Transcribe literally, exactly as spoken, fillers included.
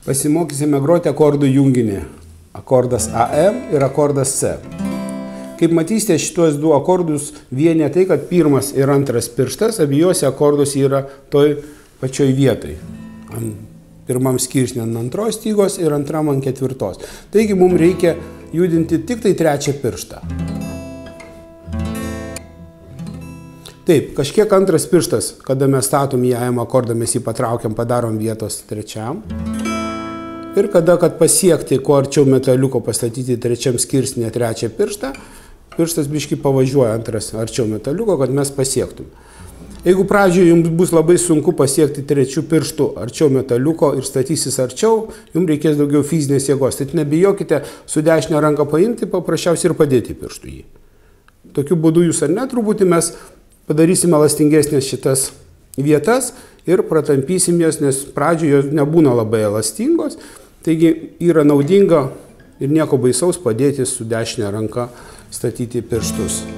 pasimokysime groti akordų junginį. Akordas A M ir akordas C. Kaip matysite, šitos du akordus vienija tai, kad pirmas ir antras pirštas abiejose akordus yra toj pačioj vietoj. Pirmam skirsnį ant antros stygos ir antram ant ketvirtos. Taigi mums reikia judinti tik tai trečią pirštą. Taip, kažkiek antras pirštas, kada mes statom į A M akordą, mes jį patraukiam, padarom vietos trečiam. Ir kada, kad pasiekti, kuo arčiau metaliuko pastatyti trečiam skirsnį trečią pirštą, pirštas biškį pavažiuoja antras arčiau metaliuko, kad mes pasiektum. Jeigu pradžioje jums bus labai sunku pasiekti trečių pirštų arčiau metaliuko ir statysis arčiau, jums reikės daugiau fizinės jėgos. Tai nebijokite su dešinę ranką paimti, paprasčiausiai ir padėti pirštų jį. Tokiu būdu jūs ar ne, truputį mes padarysime elastingesnės šitas vietas ir pratampysim jas, nes pradžioje jos nebūna labai elastingos. Taigi yra naudinga ir nieko baisaus padėti su dešinė ranka statyti pirštus.